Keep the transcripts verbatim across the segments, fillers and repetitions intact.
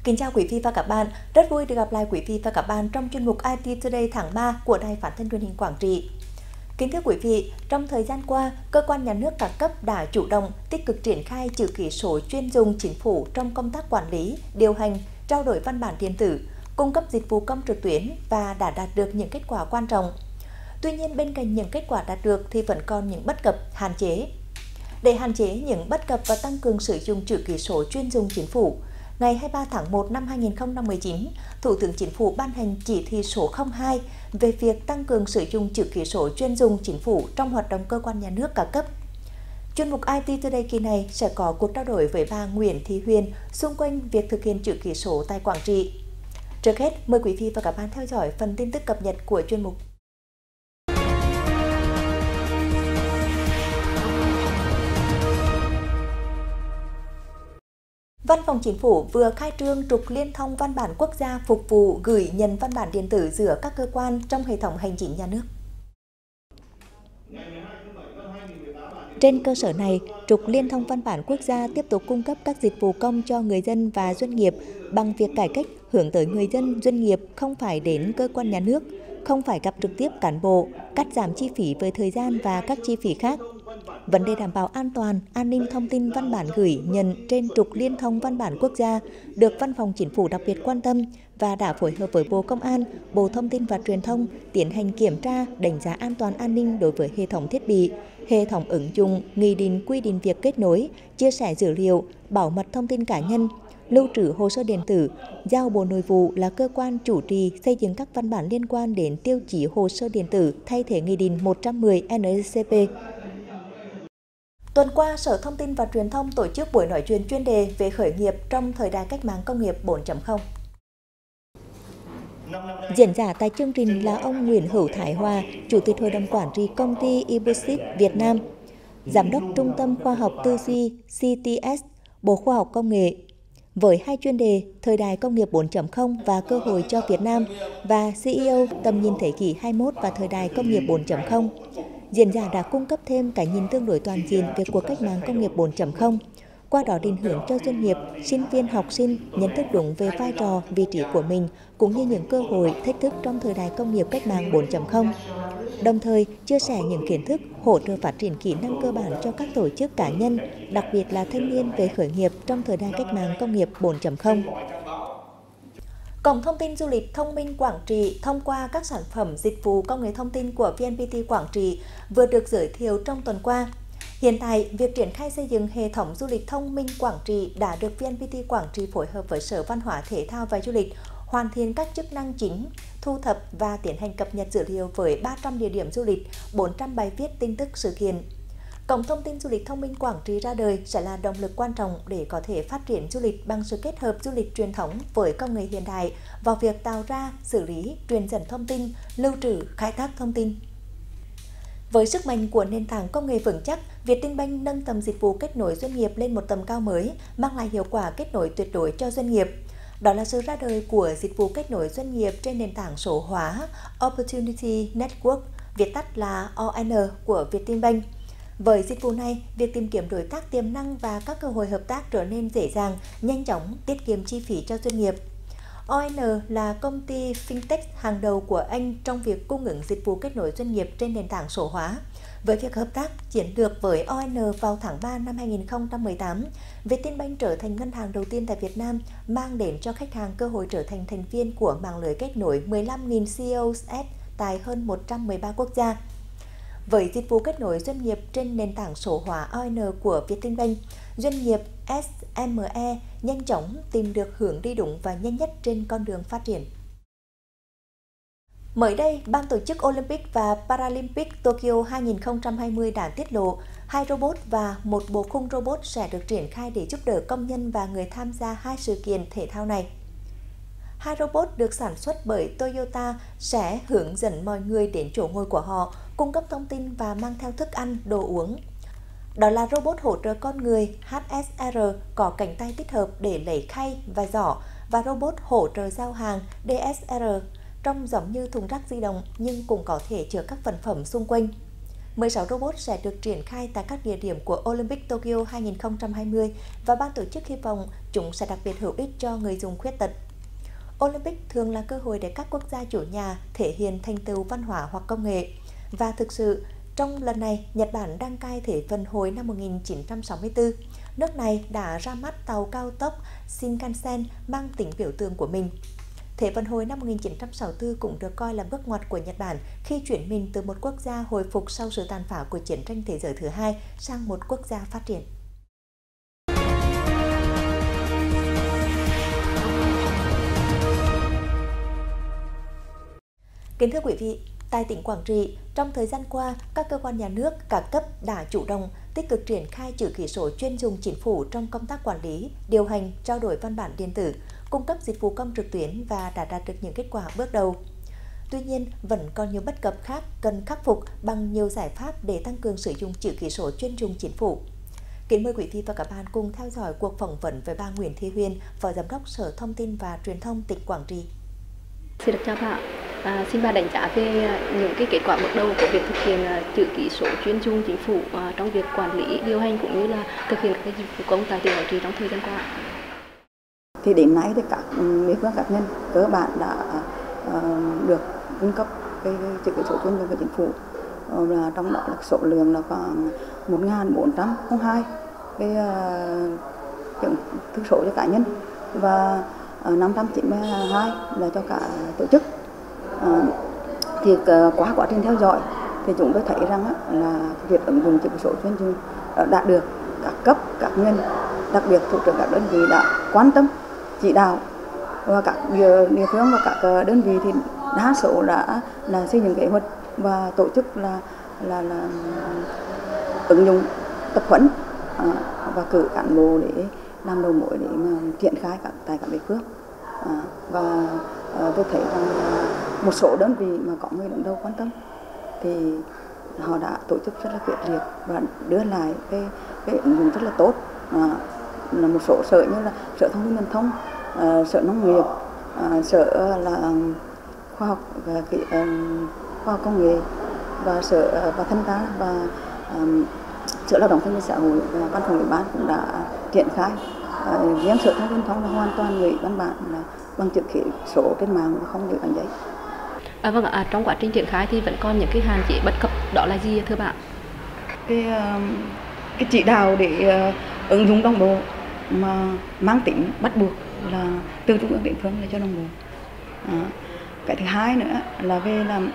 Kính chào quý vị và các bạn, rất vui được gặp lại quý vị và các bạn trong chuyên mục i tê Today tháng ba của Đài Phát thanh Truyền hình Quảng Trị. Kính thưa quý vị, trong thời gian qua, cơ quan nhà nước các cấp đã chủ động, tích cực triển khai chữ ký số chuyên dùng chính phủ trong công tác quản lý, điều hành, trao đổi văn bản điện tử, cung cấp dịch vụ công trực tuyến và đã đạt được những kết quả quan trọng. Tuy nhiên, bên cạnh những kết quả đạt được thì vẫn còn những bất cập, hạn chế. Để hạn chế những bất cập và tăng cường sử dụng chữ ký số chuyên dùng chính phủ, ngày hai mươi ba tháng một năm hai nghìn không trăm mười chín, Thủ tướng Chính phủ ban hành chỉ thị số không hai về việc tăng cường sử dụng chữ ký số chuyên dùng chính phủ trong hoạt động cơ quan nhà nước các cấp. Chuyên mục i tê Today kỳ này sẽ có cuộc trao đổi với bà Nguyễn Thị Huyền xung quanh việc thực hiện chữ ký số tại Quảng Trị. Trước hết, mời quý vị và các bạn theo dõi phần tin tức cập nhật của chuyên mục. Văn phòng Chính phủ vừa khai trương trục liên thông văn bản quốc gia phục vụ gửi nhận văn bản điện tử giữa các cơ quan trong hệ thống hành chính nhà nước. Trên cơ sở này, trục liên thông văn bản quốc gia tiếp tục cung cấp các dịch vụ công cho người dân và doanh nghiệp bằng việc cải cách hướng tới người dân, doanh nghiệp không phải đến cơ quan nhà nước, không phải gặp trực tiếp cán bộ, cắt giảm chi phí về thời gian và các chi phí khác. Vấn đề đảm bảo an toàn, an ninh thông tin văn bản gửi nhận trên trục liên thông văn bản quốc gia được Văn phòng Chính phủ đặc biệt quan tâm và đã phối hợp với Bộ Công an, Bộ Thông tin và Truyền thông tiến hành kiểm tra, đánh giá an toàn an ninh đối với hệ thống thiết bị, hệ thống ứng dụng, nghị định quy định việc kết nối, chia sẻ dữ liệu, bảo mật thông tin cá nhân, lưu trữ hồ sơ điện tử, giao Bộ Nội vụ là cơ quan chủ trì xây dựng các văn bản liên quan đến tiêu chí hồ sơ điện tử thay thế nghị định một trăm mười N C P. Tuần qua, Sở Thông tin và Truyền thông tổ chức buổi nói chuyện chuyên đề về khởi nghiệp trong thời đại cách mạng công nghiệp bốn chấm không. Diễn giả tại chương trình là ông Nguyễn Hữu Thái Hòa, Chủ tịch Hội đồng Quản trị Công ty eBullshit Việt Nam, Giám đốc Trung tâm Khoa học Tư duy C T S, Bộ Khoa học Công nghệ, với hai chuyên đề Thời đại công nghiệp bốn chấm không và cơ hội cho Việt Nam và C E O tầm nhìn thế kỷ hai mươi mốt và thời đại công nghiệp bốn chấm không. Diễn giả đã cung cấp thêm cái nhìn tương đối toàn diện về cuộc cách mạng công nghiệp bốn chấm không, qua đó định hướng cho doanh nghiệp, sinh viên, học sinh nhận thức đúng về vai trò, vị trí của mình, cũng như những cơ hội, thách thức trong thời đại công nghiệp cách mạng bốn chấm không. Đồng thời, chia sẻ những kiến thức, hỗ trợ phát triển kỹ năng cơ bản cho các tổ chức cá nhân, đặc biệt là thanh niên về khởi nghiệp trong thời đại cách mạng công nghiệp bốn chấm không. Cổng thông tin du lịch thông minh Quảng Trị thông qua các sản phẩm dịch vụ công nghệ thông tin của vê en pê tê Quảng Trị vừa được giới thiệu trong tuần qua. Hiện tại, việc triển khai xây dựng hệ thống du lịch thông minh Quảng Trị đã được vê en pê tê Quảng Trị phối hợp với Sở Văn hóa Thể thao và Du lịch hoàn thiện các chức năng chính, thu thập và tiến hành cập nhật dữ liệu với ba trăm địa điểm du lịch, bốn trăm bài viết tin tức sự kiện. Cổng thông tin du lịch thông minh Quảng Trị ra đời sẽ là động lực quan trọng để có thể phát triển du lịch bằng sự kết hợp du lịch truyền thống với công nghệ hiện đại vào việc tạo ra, xử lý, truyền dẫn thông tin, lưu trữ, khai thác thông tin. Với sức mạnh của nền tảng công nghệ vững chắc, Vietinbank nâng tầm dịch vụ kết nối doanh nghiệp lên một tầm cao mới, mang lại hiệu quả kết nối tuyệt đối cho doanh nghiệp. Đó là sự ra đời của dịch vụ kết nối doanh nghiệp trên nền tảng số hóa Opportunity Network, viết tắt là O N của Vietinbank. Với dịch vụ này, việc tìm kiếm đối tác tiềm năng và các cơ hội hợp tác trở nên dễ dàng, nhanh chóng, tiết kiệm chi phí cho doanh nghiệp. O N là công ty fintech hàng đầu của Anh trong việc cung ứng dịch vụ kết nối doanh nghiệp trên nền tảng số hóa. Với việc hợp tác chiến lược với O N vào tháng ba năm hai nghìn không trăm mười tám, Vietinbank trở thành ngân hàng đầu tiên tại Việt Nam mang đến cho khách hàng cơ hội trở thành thành viên của mạng lưới kết nối mười lăm nghìn C E O S tại hơn một trăm mười ba quốc gia. Với dịch vụ kết nối doanh nghiệp trên nền tảng số hóa O N của Vietinbank, doanh nghiệp S M E nhanh chóng tìm được hướng đi đúng và nhanh nhất trên con đường phát triển. Mới đây, Ban tổ chức Olympic và Paralympic Tokyo hai nghìn không trăm hai mươi đã tiết lộ hai robot và một bộ khung robot sẽ được triển khai để giúp đỡ công nhân và người tham gia hai sự kiện thể thao này. Hai robot được sản xuất bởi Toyota sẽ hướng dẫn mọi người đến chỗ ngồi của họ, cung cấp thông tin và mang theo thức ăn, đồ uống. Đó là robot hỗ trợ con người H S R có cánh tay tích hợp để lấy khay và giỏ và robot hỗ trợ giao hàng D S R trông giống như thùng rác di động nhưng cũng có thể chứa các sản phẩm xung quanh. mười sáu robot sẽ được triển khai tại các địa điểm của Olympic Tokyo hai nghìn không trăm hai mươi và ban tổ chức hy vọng chúng sẽ đặc biệt hữu ích cho người dùng khuyết tật. Olympic thường là cơ hội để các quốc gia chủ nhà thể hiện thành tựu văn hóa hoặc công nghệ. Và thực sự, trong lần này, Nhật Bản đăng cai Thế vận hội năm một nghìn chín trăm sáu mươi tư. Nước này đã ra mắt tàu cao tốc Shinkansen mang tính biểu tượng của mình. Thế vận hội năm một nghìn chín trăm sáu mươi tư cũng được coi là bước ngoặt của Nhật Bản khi chuyển mình từ một quốc gia hồi phục sau sự tàn phá của chiến tranh thế giới thứ hai sang một quốc gia phát triển. Kính thưa quý vị, tại tỉnh Quảng Trị, trong thời gian qua, các cơ quan nhà nước, các cấp đã chủ động, tích cực triển khai chữ ký số chuyên dùng chính phủ trong công tác quản lý, điều hành, trao đổi văn bản điện tử, cung cấp dịch vụ công trực tuyến và đã đạt được những kết quả bước đầu. Tuy nhiên, vẫn còn nhiều bất cập khác cần khắc phục bằng nhiều giải pháp để tăng cường sử dụng chữ ký số chuyên dùng chính phủ. Kính mời quý vị và các bạn cùng theo dõi cuộc phỏng vấn với bà Nguyễn Thị Huyền, Phó Giám đốc Sở Thông tin và Truyền thông tỉnh Quảng Trị. Xin được chào bà. À, xin bà đánh giá về những cái kết quả bước đầu của việc thực hiện chữ ký số chuyên dùng chính phủ uh, trong việc quản lý, điều hành cũng như là thực hiện các dịch vụ công tại tỉnh Quảng Trị trong thời gian qua. Thì đến nay thì các địa phương cá nhân cơ bản đã uh, được cung cấp cái, cái chữ ký số chuyên dùng của chính phủ. Uh, là trong đó là số lượng là khoảng một nghìn bốn trăm lẻ hai cái uh, chứng thư số cho cá nhân và uh, năm trăm chín mươi hai là cho cả tổ chức. À, thì uh, qua quá trình theo dõi thì chúng tôi thấy rằng á, là việc ứng dụng chữ ký số chuyên dùng đã được các cấp, các ngành, đặc biệt thủ trưởng các đơn vị đã quan tâm chỉ đạo, và các địa phương và các đơn vị thì đa số đã là xây dựng kế hoạch và tổ chức là là, là ứng dụng tập huấn à, và cử cán bộ để làm đầu mối để mà triển khai các tại các địa phương. À, và à, tôi thấy rằng một số đơn vị mà có người đứng đầu quan tâm thì họ đã tổ chức rất là quyết liệt và đưa lại cái cái ứng dụng rất là tốt. À, là một số sở như là Sở Thông tin Truyền thông, à, Sở Nông nghiệp, à, Sở là khoa học và kỹ, à, khoa học công nghệ và Sở và Thanh tra và à, Sở Lao động Thương binh Xã hội và Văn phòng Ủy ban cũng đã triển khai. À, riêng Sở Thông tin Truyền thông là hoàn toàn gửi văn bản là bằng chữ ký số trên mạng và không gửi bằng giấy. À, vâng ạ, à, trong quá trình triển khai thì vẫn còn những cái hạn chế bất cập, đó là gì thưa bạn? Cái cái chỉ đạo để uh, ứng dụng đồng bộ mà mang tính bắt buộc là từ trung ương địa phương là cho đồng bộ. À, cái thứ hai nữa là về làm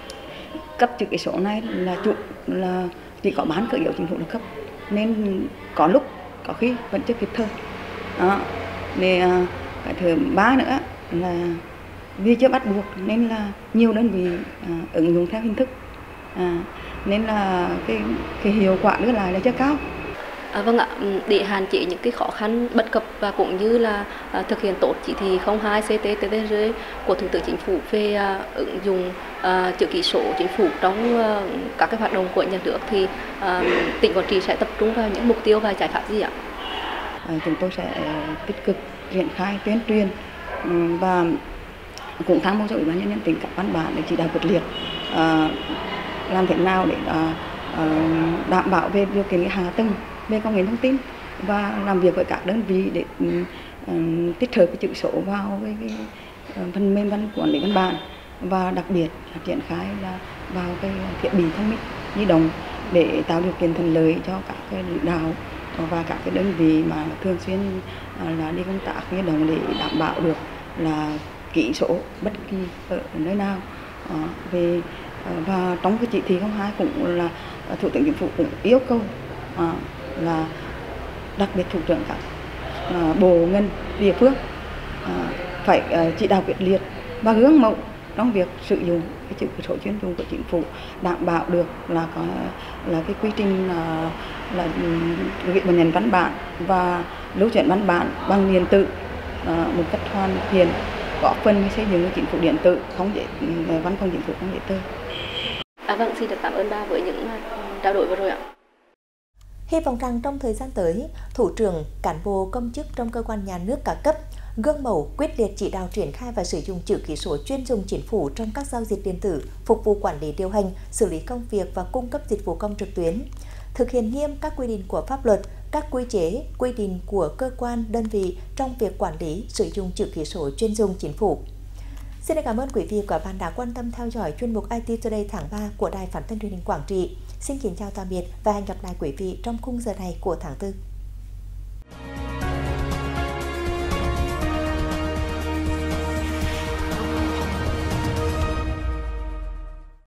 cấp chữ ký số này là chủ là chỉ có bán khởi dấu chính phủ được cấp, nên có lúc có khi vẫn chưa kịp thời. Đó. Để uh, cái thứ ba nữa là vì chưa bắt buộc nên là nhiều đơn vị à, ứng dụng theo hình thức, à, nên là cái, cái hiệu quả đưa lại là chưa cao. À, vâng ạ, để hạn chế những cái khó khăn bất cập và cũng như là à, thực hiện tốt chỉ thị không hai C T T T G của Thủ tướng Chính phủ về à, ứng dụng à, chữ ký số chính phủ trong à, các cái hoạt động của nhà nước thì à, tỉnh Quảng Trị sẽ tập trung vào những mục tiêu và giải pháp gì ạ? À, chúng tôi sẽ tích cực triển khai tuyên truyền và cũng tham mưu cho Ủy ban Nhân dân tỉnh các văn bản để chỉ đạo quyết liệt à, làm thế nào để à, à, đảm bảo về điều kiện hạ tầng về công nghệ thông tin và làm việc với các đơn vị để à, tích hợp cái chữ số vào cái, cái phần mềm văn quản lý văn bản và đặc biệt là triển khai là vào cái thiết bị thông minh di động để tạo điều kiện thuận lợi cho các cái lãnh đạo và các cái đơn vị mà thường xuyên à, là đi công tác như đồng để đảm bảo được là ký số bất kỳ ở nơi nào. À, về và trong cái chỉ thị không hai cũng là Thủ tướng Chính phủ cũng yêu cầu à, là đặc biệt thủ trưởng các à, bộ ngành địa phương à, phải à, chỉ đạo quyết liệt và gương mẫu trong việc sử dụng cái chữ ký số chuyên dùng của chính phủ, đảm bảo được là có là cái quy trình là, là việc ban hành văn bản và lưu chuyển văn bản bằng điện tử à, một cách hoàn thiện, góp phần xây dựng chính phủ điện tử không dễ văn phòng chính phủ không dễ tơ. À, vâng, xin được cảm ơn bà với những trao đổi vừa rồi ạ. Hy vọng rằng trong thời gian tới, thủ trưởng, cán bộ công chức trong cơ quan nhà nước các cấp gương mẫu quyết liệt chỉ đạo triển khai và sử dụng chữ ký số chuyên dùng chính phủ trong các giao dịch điện tử, phục vụ quản lý điều hành, xử lý công việc và cung cấp dịch vụ công trực tuyến. Thực hiện nghiêm các quy định của pháp luật, các quy chế, quy định của cơ quan, đơn vị trong việc quản lý, sử dụng chữ ký số chuyên dùng chính phủ. Xin cảm ơn quý vị và các bạn đã quan tâm theo dõi chuyên mục i tê Today tháng ba của Đài Phát thanh Truyền hình Quảng Trị. Xin kính chào tạm biệt và hẹn gặp lại quý vị trong khung giờ này của tháng tư.